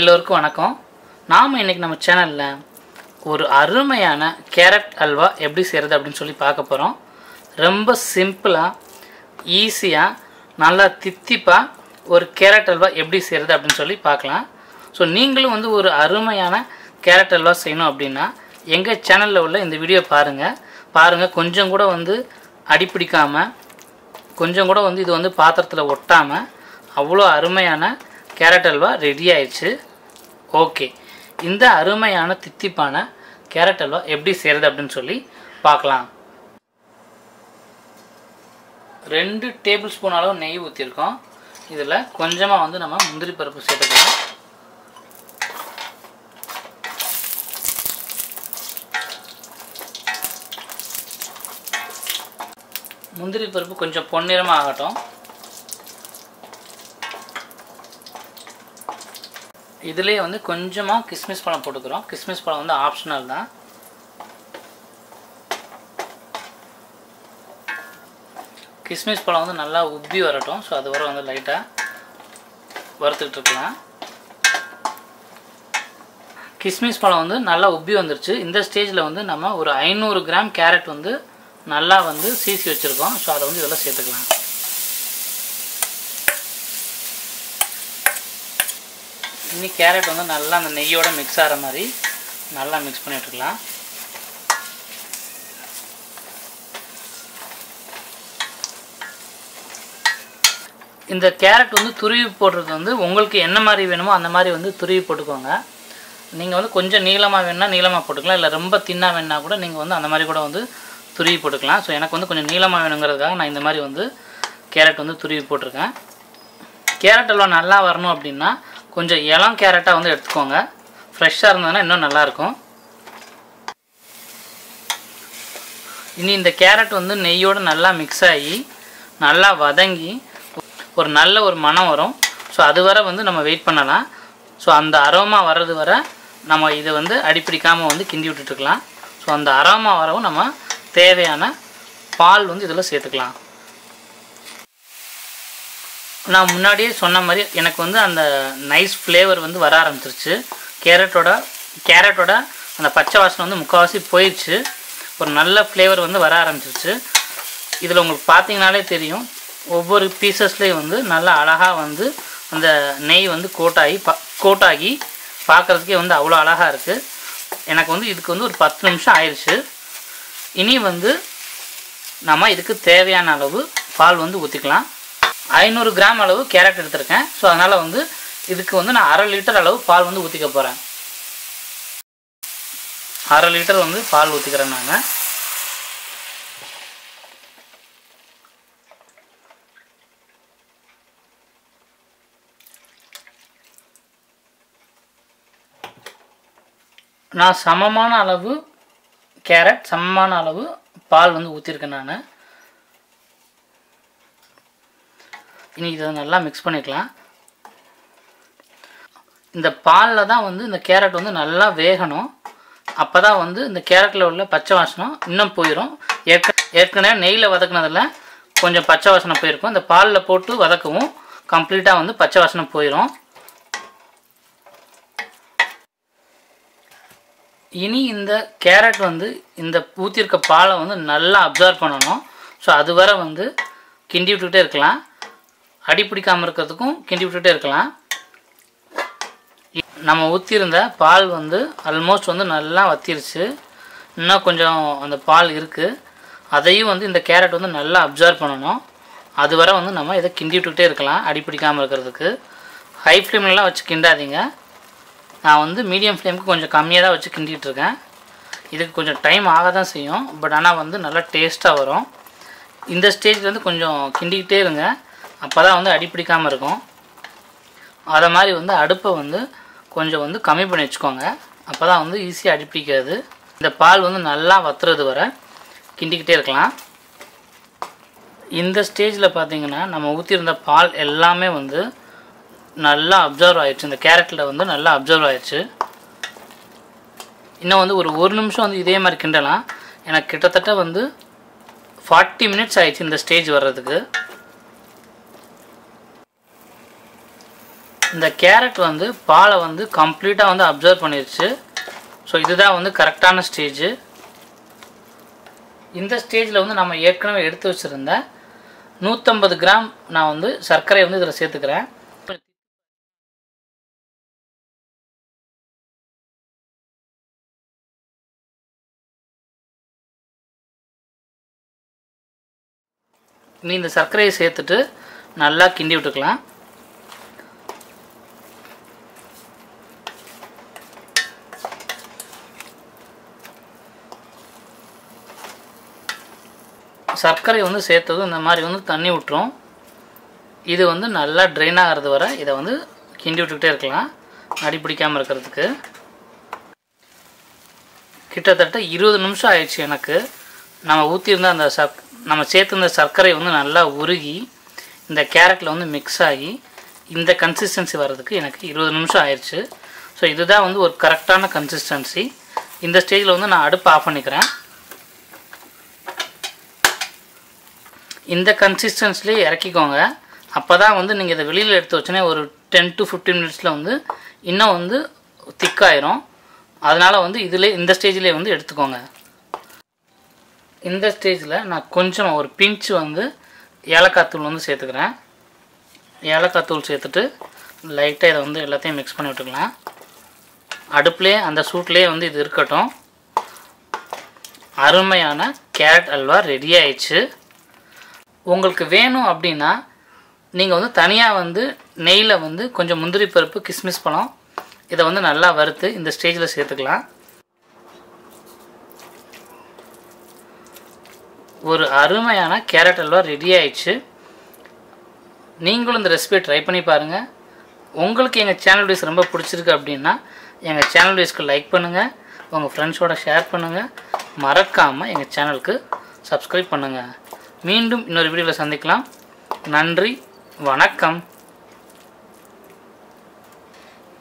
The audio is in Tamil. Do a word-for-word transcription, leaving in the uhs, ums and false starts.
எல்லோருக்கும் வணக்கம். நாம் இன்னைக்கு நம்ம சேனல்ல ஒரு அருமையான கேரட் அல்வா எப்படி செய்யறது அப்படினு சொல்லி பார்க்க போறோம். ரொம்ப சிம்பிளா ஈஸியா நல்லா தித்திப்பா ஒரு கேரட் அல்வா எப்படி செய்யறது அப்படினு சொல்லி பார்க்கலாம். சோ நீங்களும் வந்து ஒரு அருமையான கேரட் அல்வா செய்யணும் அப்படினா எங்க சேனல்ல உள்ள இந்த வீடியோ பாருங்க. பாருங்க கொஞ்சம் கூட வந்து அடி பிடிக்காம கொஞ்சம் கூட வந்து இது வந்து பாத்திரத்துல ஒட்டாம அவ்வளோ அருமையான கேரட் அல்வா ரெடி ஆயிடுச்சு. ஓகே, இந்த அருமையான தித்திப்பான கேரட் அல்வா எப்படி செய்யறது அப்படின்னு சொல்லி பார்க்கலாம். ரெண்டு டேபிள் ஸ்பூன் அளவு நெய் ஊற்றிருக்கோம். இதில் கொஞ்சமாக வந்து நம்ம முந்திரி பருப்பு சேர்த்துக்கலாம். முந்திரி பருப்பு கொஞ்சம் பொன்னிறமாக ஆகட்டும். இதுலேயே வந்து கொஞ்சமாக கிஸ்மிஸ் பழம் போட்டுக்கிறோம். கிஸ்மிஸ் பழம் வந்து ஆப்ஷனல் தான். கிஸ்மிஸ் பழம் வந்து நல்லா உப்பி வரட்டும். ஸோ அது வர வந்து லைட்டாக வறுத்துக்கிட்டு இருக்கலாம். கிஸ்மிஸ் பழம் வந்து நல்லா உப்பி வந்துருச்சு. இந்த ஸ்டேஜில் வந்து நம்ம ஒரு ஐநூறு கிராம் கேரட் வந்து நல்லா வந்து சீசி வச்சுருக்கோம். ஸோ அதை வந்து இதெல்லாம் சேர்த்துக்கலாம். இனி கேரட் வந்து நல்லா அந்த நெய்யோட மிக்ஸ் ஆகிற மாதிரி நல்லா மிக்ஸ் பண்ணி விட்டுக்கலாம். இந்த கேரட் வந்து துருவி போடுறது வந்து உங்களுக்கு என்ன மாதிரி வேணுமோ அந்த மாதிரி வந்து துருவி போட்டுக்கோங்க. நீங்கள் வந்து கொஞ்சம் நீளமாக வேணுன்னா நீளமாக போட்டுக்கலாம், இல்லை ரொம்ப தின்னாக வேணுன்னா கூட நீங்கள் வந்து அந்த மாதிரி கூட வந்து துருவி போட்டுக்கலாம். ஸோ எனக்கு வந்து கொஞ்சம் நீளமாக வேணுங்கிறதுக்காக நான் இந்த மாதிரி வந்து கேரட் வந்து துருவி போட்டிருக்கேன். கேரட் அல்வா நல்லா வரணும் அப்படின்னா கொஞ்சம் இளம் கேரட்டாக வந்து எடுத்துக்கோங்க. ஃப்ரெஷ்ஷாக இருந்ததுன்னா இன்னும் நல்லாயிருக்கும். இனி இந்த கேரட் வந்து நெய்யோடு நல்லா மிக்ஸ் ஆகி நல்லா வதங்கி ஒரு நல்ல ஒரு மணம் வரும். ஸோ அது வரை வந்து நம்ம வெயிட் பண்ணலாம். ஸோ அந்த அரோமா வர்றது வரை நம்ம இதை வந்து அடிப்பிடிக்காமல் வந்து கிண்டி விட்டுட்டுருக்கலாம். ஸோ அந்த அரோமா வரவும் நம்ம தேவையான பால் வந்து இதில் சேர்த்துக்கலாம். நான் முன்னாடியே சொன்ன மாதிரி எனக்கு வந்து அந்த நைஸ் ஃப்ளேவர் வந்து வர ஆரம்பிச்சிருச்சு. கேரட்டோட கேரட்டோட அந்த பச்சை வாசனை வந்து முக்கால்வாசி போயிடுச்சு. ஒரு நல்ல ஃப்ளேவர் வந்து வர ஆரம்பிச்சிருச்சு. இதில் உங்களுக்கு பார்த்தீங்கனாலே தெரியும், ஒவ்வொரு பீசஸ்லேயும் வந்து நல்லா அழகாக வந்து அந்த நெய் வந்து கோட்டாகி பா கோட்டாகி பார்க்குறதுக்கே வந்து அவ்வளோ அழகாக இருக்குது. எனக்கு வந்து இதுக்கு வந்து ஒரு பத்து நிமிஷம் ஆயிடுச்சு. இனி வந்து நம்ம இதுக்கு தேவையான அளவு பால் வந்து ஊற்றிக்கலாம். ஐநூறு கிராம் அளவு கேரட் எடுத்திருக்கேன். ஸோ அதனால் வந்து இதுக்கு வந்து நான் அரை லிட்டர் அளவு பால் வந்து ஊற்றிக்க போகிறேன். அரை லிட்டர் வந்து பால் ஊற்றிக்கிறேன் நான். நான் சமமான அளவு கேரட் சமமான அளவு பால் வந்து ஊற்றிருக்கேன் நான். இனி இதை நல்லா மிக்ஸ் பண்ணிக்கலாம். இந்த பாலில் தான் வந்து இந்த கேரட் வந்து நல்லா வேகணும். அப்போ தான் வந்து இந்த கேரட்டில் உள்ள பச்சை வாசனம் இன்னும் போயிடும். ஏற்க ஏற்கனவே நெய்யில் வதக்குனதில் கொஞ்சம் பச்சை வாசனை போயிருக்கும். இந்த பாலில் போட்டு வதக்கவும் கம்ப்ளீட்டாக வந்து பச்சை வாசனை போயிடும். இனி இந்த கேரட் வந்து இந்த ஊற்றிருக்க பாலை வந்து நல்லா அப்சர்வ் பண்ணணும். ஸோ அது வரை வந்து கிண்டி விட்டுக்கிட்டே இருக்கலாம். அடி பிடிக்காமல் இருக்கிறதுக்கும் கிண்டி விட்டுகிட்டே இருக்கலாம். நம்ம ஊற்றிருந்த பால் வந்து ஆல்மோஸ்ட் வந்து நல்லா வத்திருச்சு. இன்னும் கொஞ்சம் அந்த பால் இருக்குது. அதையும் வந்து இந்த கேரட் வந்து நல்லா அப்சர்வ் பண்ணணும். அது வரை வந்து நம்ம இதை கிண்டி விட்டுக்கிட்டே இருக்கலாம் அடி பிடிக்காமல் இருக்கிறதுக்கு. ஹை ஃப்ளேம்லாம் வச்சு கிண்டாதீங்க. நான் வந்து மீடியம் ஃப்ளேமுக்கு கொஞ்சம் கம்மியாக தான் வச்சு கிண்டிகிட்டு இருக்கேன். இதுக்கு கொஞ்சம் டைம் ஆக தான் செய்யும். பட் ஆனால் வந்து நல்லா டேஸ்ட்டாக வரும். இந்த ஸ்டேஜில் வந்து கொஞ்சம் கிண்டிக்கிட்டே இருங்க. அப்போ தான் வந்து அடி பிடிக்காமல் இருக்கும். அதை மாதிரி வந்து அடுப்பை வந்து கொஞ்சம் வந்து கம்மி பண்ணி வச்சுக்கோங்க. அப்போ தான் வந்து ஈஸியாக அடி பிடிக்காது. இந்த பால் வந்து நல்லா வத்துறது வரை கிண்டிக்கிட்டே இருக்கலாம். இந்த ஸ்டேஜில் பார்த்திங்கன்னா நம்ம ஊற்றிருந்த பால் எல்லாமே வந்து நல்லா அப்சர்வ் ஆயிடுச்சு. இந்த கேரட்டில் வந்து நல்லா அப்சர்வ் ஆயிடுச்சு. இன்னும் வந்து ஒரு ஒரு நிமிஷம் வந்து இதே மாதிரி கிண்டலாம். எனக்கு கிட்டத்தட்ட வந்து ஃபார்ட்டி மினிட்ஸ் ஆயிடுச்சு இந்த ஸ்டேஜ் வர்றதுக்கு. இந்த கேரட் வந்து பாலை வந்து கம்ப்ளீட்டாக வந்து அப்சர்வ் பண்ணிருச்சு. ஸோ இதுதான் வந்து கரெக்டான ஸ்டேஜு. இந்த ஸ்டேஜில் வந்து நம்ம ஏற்கனவே எடுத்து வச்சுருந்த நூற்றம்பது கிராம் நான் வந்து சர்க்கரை வந்து இதில் சேர்த்துக்கிறேன். நீ இந்த சர்க்கரையை சேர்த்துட்டு நல்லா கிண்டி விட்டுக்கலாம். சர்க்கரை வந்து சேர்த்ததும் இந்த மாதிரி வந்து தண்ணி விட்டுரும். இது வந்து நல்லா ட்ரெயின் ஆகிறது வரை இதை வந்து கிண்டி விட்டுக்கிட்டே இருக்கலாம், அடி பிடிக்காமல் இருக்கிறதுக்கு. கிட்டத்தட்ட இருபது நிமிஷம் ஆயிடுச்சு எனக்கு. நம்ம ஊற்றியிருந்த அந்த சர்க் நம்ம சேர்த்துருந்த சர்க்கரை வந்து நல்லா உருகி இந்த கேரட்டில் வந்து மிக்ஸ் ஆகி இந்த கன்சிஸ்டன்சி வர்றதுக்கு எனக்கு இருபது நிமிஷம் ஆயிடுச்சு. ஸோ இதுதான் வந்து ஒரு கரெக்டான கன்சிஸ்டன்சி. இந்த ஸ்டேஜில் வந்து நான் அடுப்பு ஆஃப் பண்ணிக்கிறேன். இந்த கன்சிஸ்டன்சிலே இறக்கிக்கோங்க. அப்போ தான் வந்து நீங்கள் இதை வெளியில் எடுத்து வச்சோன்னே ஒரு டென் டு ஃபிஃப்டீன் மினிட்ஸில் வந்து இன்னும் வந்து திக்காயிரும். அதனால் வந்து இதிலே இந்த ஸ்டேஜிலே வந்து எடுத்துக்கோங்க. இந்த ஸ்டேஜில் நான் கொஞ்சம் ஒரு பிஞ்சு வந்து ஏலக்காய் தூள் வந்து சேர்த்துக்கிறேன். ஏலக்காய் தூள் சேர்த்துட்டு லைட்டாக இதை வந்து எல்லாத்தையும் மிக்ஸ் பண்ணி விட்டுக்கலாம். அடுப்புலேயே அந்த சூட்லேயே வந்து இது இருக்கட்டும். அருமையான கேரட் அல்வா ரெடி ஆயிடுச்சு. உங்களுக்கு வேணும் அப்படின்னா நீங்கள் வந்து தனியாக வந்து நெய்யில் வந்து கொஞ்சம் முந்திரி பருப்பு, கிஸ்மிஸ் பழம் இதை வந்து நல்லா வறுத்து இந்த ஸ்டேஜில் சேர்த்துக்கலாம். ஒரு அருமையான கேரட் அல்வா ரெடி ஆயிடுச்சு. நீங்களும் இந்த ரெசிபியை ட்ரை பண்ணி பாருங்கள். உங்களுக்கு எங்கள் சேனல் வீடியோஸ் ரொம்ப பிடிச்சிருக்கு அப்படின்னா எங்கள் சேனல் வீடியோஸ்க்கு லைக் பண்ணுங்கள், உங்கள் ஃப்ரெண்ட்ஸோட ஷேர் பண்ணுங்கள், மறக்காமல் எங்கள் சேனலுக்கு சப்ஸ்கிரைப் பண்ணுங்கள். மீண்டும் இன்னொரு வீடியோவில் சந்திக்கலாம். நன்றி, வணக்கம்.